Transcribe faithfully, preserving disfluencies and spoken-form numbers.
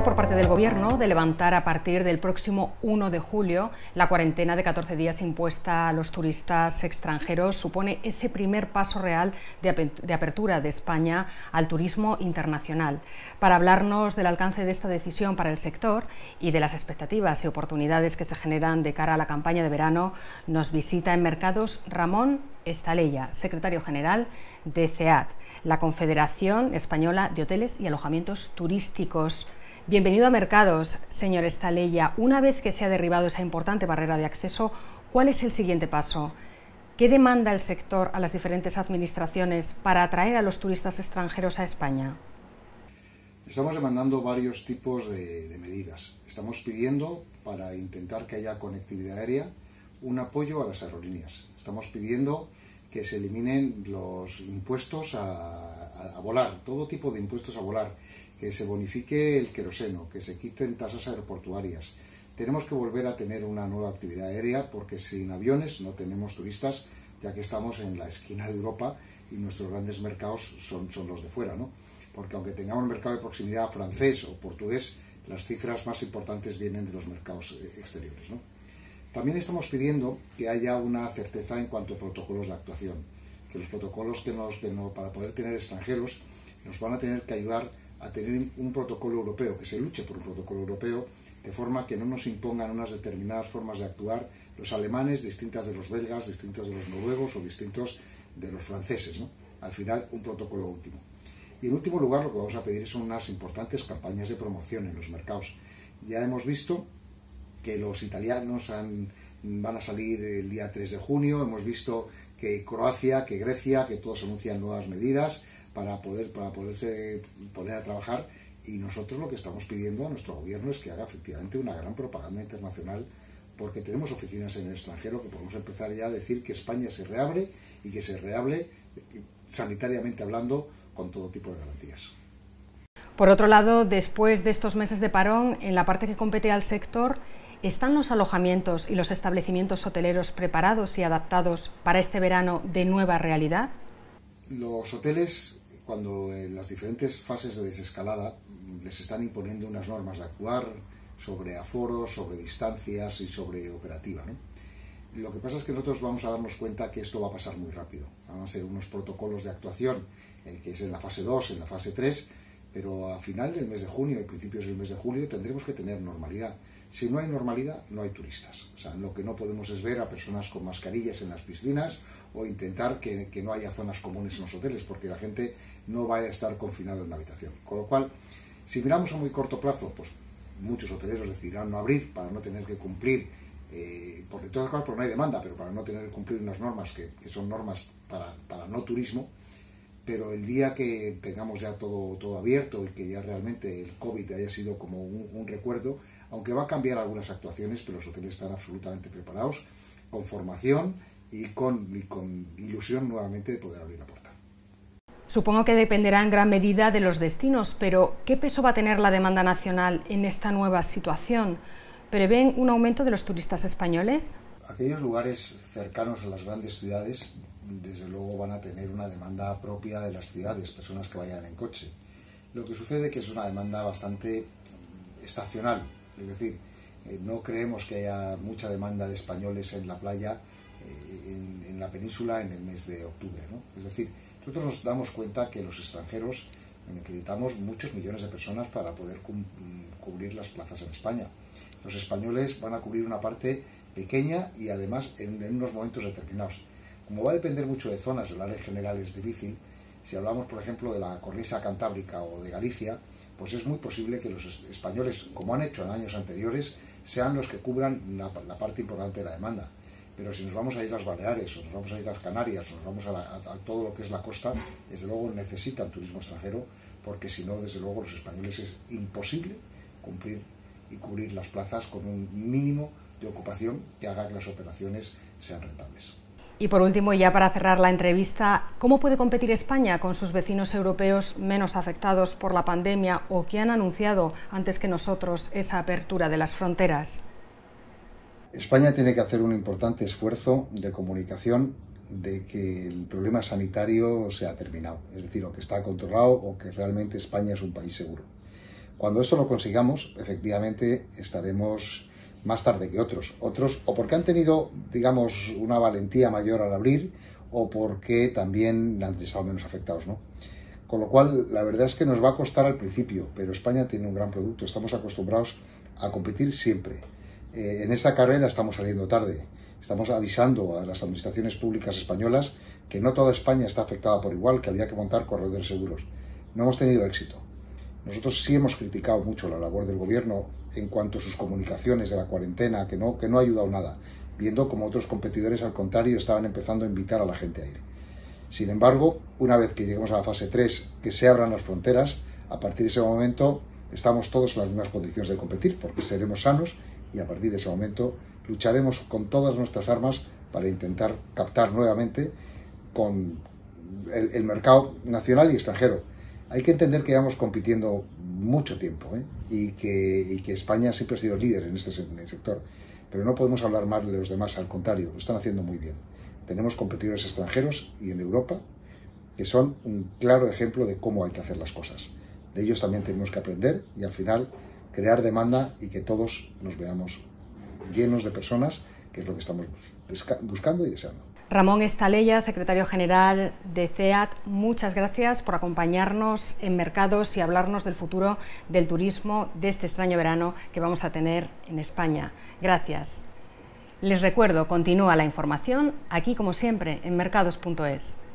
por parte del Gobierno de levantar a partir del próximo uno de julio la cuarentena de catorce días impuesta a los turistas extranjeros supone ese primer paso real de apertura de España al turismo internacional. Para hablarnos del alcance de esta decisión para el sector y de las expectativas y oportunidades que se generan de cara a la campaña de verano, nos visita en Mercados Ramón Estalella, secretario general de C E A T, la Confederación Española de Hoteles y Alojamientos Turísticos. Bienvenido a Mercados, señor Estalella. Una vez que se ha derribado esa importante barrera de acceso, ¿cuál es el siguiente paso? ¿Qué demanda el sector a las diferentes administraciones para atraer a los turistas extranjeros a España? Estamos demandando varios tipos de, de medidas. Estamos pidiendo, para intentar que haya conectividad aérea, un apoyo a las aerolíneas. Estamos pidiendo que se eliminen los impuestos a, a, a volar, todo tipo de impuestos a volar, que se bonifique el queroseno, que se quiten tasas aeroportuarias. Tenemos que volver a tener una nueva actividad aérea porque sin aviones no tenemos turistas, ya que estamos en la esquina de Europa y nuestros grandes mercados son, son los de fuera, ¿no? Porque aunque tengamos un mercado de proximidad francés o portugués, las cifras más importantes vienen de los mercados exteriores, ¿no? También estamos pidiendo que haya una certeza en cuanto a protocolos de actuación, que los protocolos que nos, que no, para poder tener extranjeros nos van a tener que ayudar a tener un protocolo europeo, que se luche por un protocolo europeo, de forma que no nos impongan unas determinadas formas de actuar los alemanes, distintas de los belgas, distintas de los noruegos o distintos de los franceses, ¿no? Al final, un protocolo último. Y en último lugar, lo que vamos a pedir son unas importantes campañas de promoción en los mercados. Ya hemos visto que los italianos han, van a salir el día tres de junio, hemos visto que Croacia, que Grecia, que todos anuncian nuevas medidas para poder para poderse poner a trabajar, y nosotros lo que estamos pidiendo a nuestro gobierno es que haga efectivamente una gran propaganda internacional, porque tenemos oficinas en el extranjero que podemos empezar ya a decir que España se reabre y que se reabre sanitariamente hablando con todo tipo de garantías. Por otro lado, después de estos meses de parón, en la parte que compete al sector, ¿están los alojamientos y los establecimientos hoteleros preparados y adaptados para este verano de nueva realidad? Los hoteles, cuando en las diferentes fases de desescalada les están imponiendo unas normas de actuar sobre aforos, sobre distancias y sobre operativa, ¿no? Lo que pasa es que nosotros vamos a darnos cuenta que esto va a pasar muy rápido. Van a ser unos protocolos de actuación, el que es en la fase dos, en la fase tres, pero a final del mes de junio y principios del mes de julio tendremos que tener normalidad. Si no hay normalidad, no hay turistas. O sea, lo que no podemos es ver a personas con mascarillas en las piscinas o intentar que, que no haya zonas comunes en los hoteles, porque la gente no vaya a estar confinado en una habitación. Con lo cual, si miramos a muy corto plazo, pues muchos hoteleros decidirán no abrir para no tener que cumplir, eh, porque todo claro, porque no hay demanda, pero para no tener que cumplir unas normas que, que son normas para, para no turismo. Pero el día que tengamos ya todo, todo abierto y que ya realmente el COVID haya sido como un, un recuerdo, aunque va a cambiar algunas actuaciones, pero los hoteles están absolutamente preparados, con formación y con, y con ilusión nuevamente de poder abrir la puerta. Supongo que dependerá en gran medida de los destinos, pero ¿qué peso va a tener la demanda nacional en esta nueva situación? ¿Prevén un aumento de los turistas españoles? Aquellos lugares cercanos a las grandes ciudades, desde luego van a tener una demanda propia de las ciudades, personas que vayan en coche. Lo que sucede es que es una demanda bastante estacional, es decir, eh, no creemos que haya mucha demanda de españoles en la playa, eh, en, en la península en el mes de octubre, ¿no? Es decir, nosotros nos damos cuenta que los extranjeros necesitamos muchos millones de personas para poder cu cubrir las plazas en España. Los españoles van a cubrir una parte pequeña y además en, en unos momentos determinados. Como va a depender mucho de zonas, el área general es difícil. Si hablamos, por ejemplo, de la cornisa cantábrica o de Galicia, pues es muy posible que los españoles, como han hecho en años anteriores, sean los que cubran la, la parte importante de la demanda. Pero si nos vamos a Islas Baleares, o nos vamos a Islas Canarias, o nos vamos a, la, a, a todo lo que es la costa, desde luego necesitan turismo extranjero, porque si no, desde luego, los españoles es imposible cumplir y cubrir las plazas con un mínimo de ocupación que haga que las operaciones sean rentables. Y por último, ya para cerrar la entrevista, ¿cómo puede competir España con sus vecinos europeos menos afectados por la pandemia o que han anunciado antes que nosotros esa apertura de las fronteras? España tiene que hacer un importante esfuerzo de comunicación de que el problema sanitario se ha terminado, es decir, o que está controlado o que realmente España es un país seguro. Cuando esto lo consigamos, efectivamente estaremos más tarde que otros. Otros o porque han tenido, digamos, una valentía mayor al abrir o porque también han estado menos afectados, ¿no? Con lo cual, la verdad es que nos va a costar al principio, pero España tiene un gran producto. Estamos acostumbrados a competir siempre. Eh, en esta carrera estamos saliendo tarde. Estamos avisando a las administraciones públicas españolas que no toda España está afectada por igual, que había que montar corredores seguros. No hemos tenido éxito. Nosotros sí hemos criticado mucho la labor del gobierno en cuanto a sus comunicaciones de la cuarentena, que no, que no ha ayudado nada, viendo como otros competidores, al contrario, estaban empezando a invitar a la gente a ir. Sin embargo, una vez que lleguemos a la fase tres, que se abran las fronteras, a partir de ese momento estamos todos en las mismas condiciones de competir, porque seremos sanos y a partir de ese momento lucharemos con todas nuestras armas para intentar captar nuevamente con el, el mercado nacional y extranjero. Hay que entender que llevamos compitiendo mucho tiempo, ¿eh? y, que, y que España siempre ha sido líder en este sector, pero no podemos hablar mal de los demás, al contrario, lo están haciendo muy bien. Tenemos competidores extranjeros y en Europa que son un claro ejemplo de cómo hay que hacer las cosas. De ellos también tenemos que aprender y al final crear demanda y que todos nos veamos llenos de personas, que es lo que estamos buscando y deseando. Ramón Estalella, secretario general de C E A T, muchas gracias por acompañarnos en Mercados y hablarnos del futuro del turismo de este extraño verano que vamos a tener en España. Gracias. Les recuerdo, continúa la información aquí como siempre en mercados punto es.